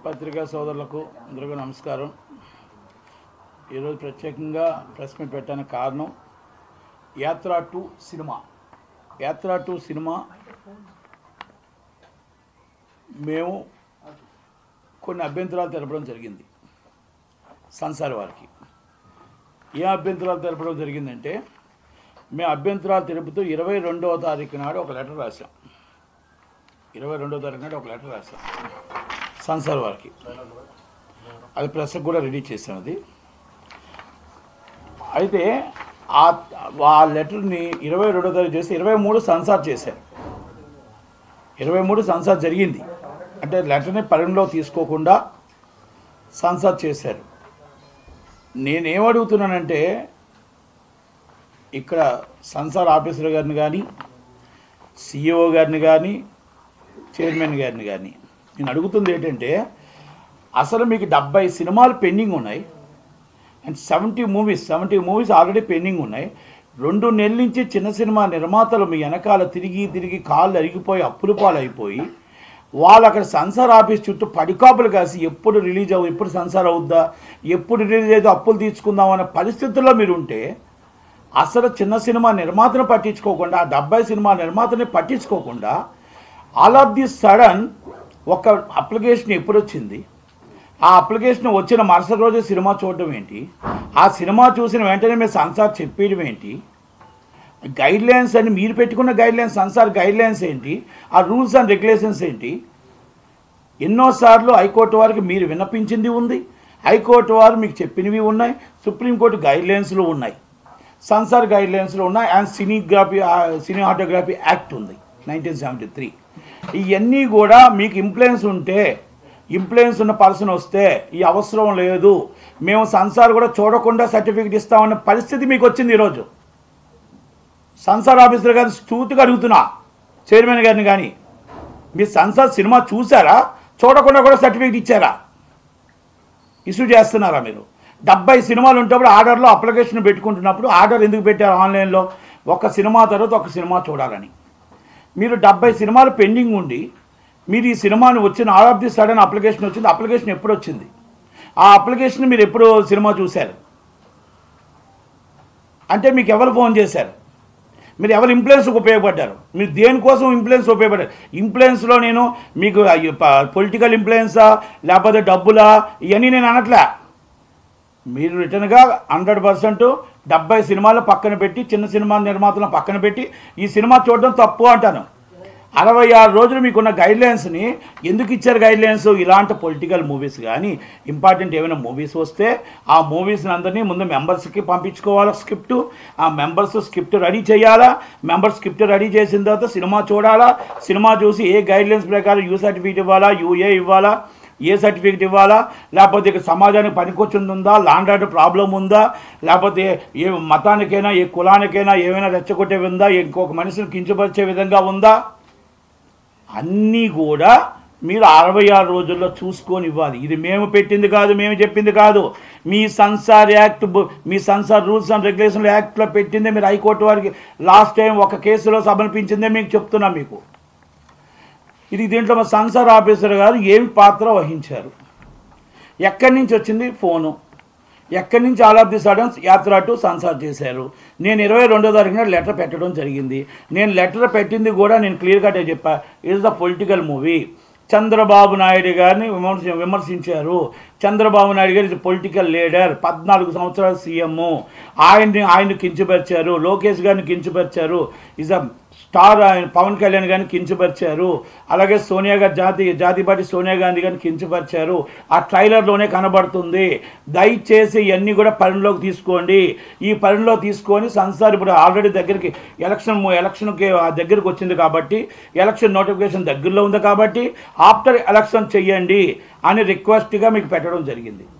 పత్రికా సోదరులకు అందరికీ నమస్కారం. ఈరోజు ప్రత్యేకంగా ప్రెస్ మీట్ పెట్టడానికి కారణం యాత్ర 2 సినిమా మేము కొన్ని అభ్యంతరాలు తెలపడం జరిగింది. సంసార్ వారికి ఏ అభ్యంతరాలు తెలపడం జరిగిందంటే, మేము అభ్యంతరాలు తెలుపుతూ 22వ తారీఖు నాడు ఒక లెటర్ రాసాం. 22వ తారీఖు నాడు ఒక లెటర్ రాసాం సంసార్ వారికి. అది ప్రెస్కి కూడా రెడీ చేసాం. అది అయితే ఆ లెటర్ని 22వ తారీఖు చేసి 23 సంసార్ చేశారు. 23 సంసార్ జరిగింది. అంటే లెటర్ని పరిగణలో తీసుకోకుండా సంసార్ చేశారు. నేనేమడుగుతున్నానంటే, ఇక్కడ సంసార్ ఆఫీసర్ గారిని కానీ, సిఇఓ గారిని కానీ, చైర్మన్ గారిని కానీ నేను అడుగుతుంది ఏంటంటే, అసలు మీకు 70 సినిమాలు పెండింగ్ ఉన్నాయి అండ్ 70 మూవీస్ ఆల్రెడీ పెండింగ్ ఉన్నాయి. 2 నెలల నుంచి చిన్న సినిమా నిర్మాతలు మీ వెనకాల తిరిగి కాళ్ళు అరిగిపోయి అప్పుల పాలైపోయి వాళ్ళు అక్కడ సంసార్ ఆఫీస్ చుట్టూ పడికాపులు కాసి ఎప్పుడు రిలీజ్ ఎప్పుడు సంసార్ అవుద్దా, ఎప్పుడు రిలీజ్ అయితే అప్పులు తీర్చుకుందాం అనే పరిస్థితుల్లో మీరు ఉంటే, అసలు చిన్న సినిమా నిర్మాతను పట్టించుకోకుండా, 70 సినిమా నిర్మాతని పట్టించుకోకుండా ఆల్ ఆఫ్ ది సడన్ ఒక అప్లికేషన్ ఎప్పుడు వచ్చింది, ఆ అప్లికేషన్ వచ్చిన మరుసటి రోజు సినిమా చూడడం ఏంటి, ఆ సినిమా చూసిన వెంటనే మీరు సంసార్ చెప్పేయడం ఏంటి, గైడ్లైన్స్ అని మీరు పెట్టుకున్న గైడ్లైన్స్, సంసార్ గైడ్లైన్స్ ఏంటి, ఆ రూల్స్ అండ్ రెగ్యులేషన్స్ ఏంటి. ఎన్నోసార్లు హైకోర్టు వారికి మీరు విన్నపించింది ఉంది, హైకోర్టు వారు మీకు చెప్పినవి ఉన్నాయి, సుప్రీంకోర్టు గైడ్లైన్స్లో ఉన్నాయి, సంసార్ గైడ్లైన్స్లో ఉన్నాయి, అండ్ సినిమాటోగ్రఫీ యాక్ట్ ఉంది 1973. ఇవన్నీ కూడా మీకు ఇంప్లూయెన్స్ ఉన్న పర్సన్ వస్తే ఈ అవసరం లేదు, మేము సంసార్ కూడా చూడకుండా సర్టిఫికెట్ ఇస్తామన్న పరిస్థితి మీకు వచ్చింది. ఈరోజు సంసార్ ఆఫీసర్ గారిని స్తూతిగా అడుగుతున్నా, చైర్మన్ గారిని కానీ, మీరు సంసార్ సినిమా చూసారా, చూడకుండా కూడా సర్టిఫికెట్ ఇచ్చారా, ఇష్యూ చేస్తున్నారా? మీరు 70 సినిమాలు ఉంటప్పుడు ఆర్డర్లో అప్లికేషన్ పెట్టుకుంటున్నప్పుడు ఆర్డర్ ఎందుకు పెట్టారు ఆన్లైన్లో? ఒక సినిమా తర్వాత ఒక సినిమా చూడాలని. మీరు 70 సినిమాలు పెండింగ్ ఉండి మీరు ఈ సినిమాని వచ్చిన all of the sudden application వచ్చింది. అప్లికేషన్ ఎప్పుడు వచ్చింది? ఆ అప్లికేషన్ మీరు ఎప్పుడు సినిమా చూశారు అంటే మీకు ఎవరు ఫోన్ చేశారు? మీరు ఎవరు ఇన్ఫ్లుయెన్స్కి ఉపయోగపడ్డారు? మీరు దేనికోసం ఇన్ఫ్లుయెన్స్ ఉపయోగపడ్డారు? ఇన్ఫ్లుయెన్స్లో నేను మీకు పొలిటికల్ ఇన్ఫ్లుయెన్సా లేకపోతే డబ్బులా ఇవన్నీ నేను అనట్లే. మీరు రిటర్న్గా 100% 70 సినిమాలు పక్కన పెట్టి, చిన్న సినిమా నిర్మాతలను పక్కన పెట్టి ఈ సినిమా చూడడం తప్పు అంటాను. 66 రోజులు మీకున్న గైడ్లైన్స్ని ఎందుకు ఇచ్చారు? గైడ్లైన్స్ ఇలాంటి పొలిటికల్ మూవీస్ కానీ, ఇంపార్టెంట్ ఏమైనా మూవీస్ వస్తే ఆ మూవీస్ని అందరినీ ముందు మెంబర్స్కి పంపించుకోవాలా స్క్రిప్టు, ఆ మెంబర్స్ స్క్రిప్ట్ రెడీ చేయాలా, మెంబర్స్ స్క్రిప్ట్ రెడీ చేసిన తర్వాత సినిమా చూడాలా, సినిమా చూసి ఏ గైడ్లైన్స్ ప్రకారం యూ సర్టిఫికేట్ ఇవ్వాలా, యూఏ ఇవ్వాలా, ఏ సర్టిఫికేట్ ఇవ్వాలా, లేకపోతే ఇక్కడ సమాజానికి పనికొచ్చింది ఉందా, లాండ్ ఆర్డర్ ప్రాబ్లం ఉందా, లేకపోతే ఏ మతానికైనా ఏ కులానికైనా ఏమైనా రెచ్చగొట్టే ఉందా, ఇంకొక మనిషిని కించపరిచే విధంగా ఉందా, అన్నీ కూడా మీరు 66 రోజుల్లో చూసుకొని ఇవ్వాలి. ఇది మేము పెట్టింది కాదు, మేము చెప్పింది కాదు. మీ సంసార్ యాక్ట్, మీ సంసార్ రూల్స్ అండ్ రెగ్యులేషన్ యాక్ట్లో పెట్టిందే. మీరు హైకోర్టు వారికి లాస్ట్ టైం ఒక కేసులో సమర్పించిందే మీకు చెప్తున్నా. మీకు ఇది దీంట్లో మా సంసార్ ఆఫీసర్ గారు ఏమి పాత్ర వహించారు? ఎక్కడి నుంచి వచ్చింది ఫోను? ఎక్కడి నుంచి ఆల్ ఆఫ్ ది సడన్ యాత్ర 2 సంసార్ చేశారు? నేను 22వ తారీఖున లెటర్ పెట్టడం జరిగింది. నేను లెటర్ పెట్టింది కూడా నేను క్లియర్ కట్గా చెప్పా, it is the political movie. Chandrababu Naidu గారిని విమర్శించారు. చంద్రబాబు నాయుడు గారు ఇస్ పొలిటికల్ లీడర్, 14 సంవత్సరాలు సీఎం. ఆయన్ని కించపరిచారు. లోకేష్ గారిని కించపరిచారు. Is a star. Pawan Kalyan గారిని కించపరిచారు. అలాగే సోనియా గారి జాతీయపార్టీ సోనియా గాంధీ గారిని కించపరిచారు. ఆ ట్రైలర్లోనే కనబడుతుంది. దయచేసి ఇవన్నీ కూడా పరిణలోకి తీసుకోండి. ఈ పరిణలో తీసుకొని సంసార్ ఇప్పుడు ఆల్రెడీ దగ్గరికి ఎలక్షన్కి దగ్గరికి వచ్చింది కాబట్టి, ఎలక్షన్ నోటిఫికేషన్ దగ్గరలో ఉంది కాబట్టి ఆఫ్టర్ ఎలక్షన్ చెయ్యండి అని రిక్వెస్ట్గా మీకు పెట్టడం జరిగింది.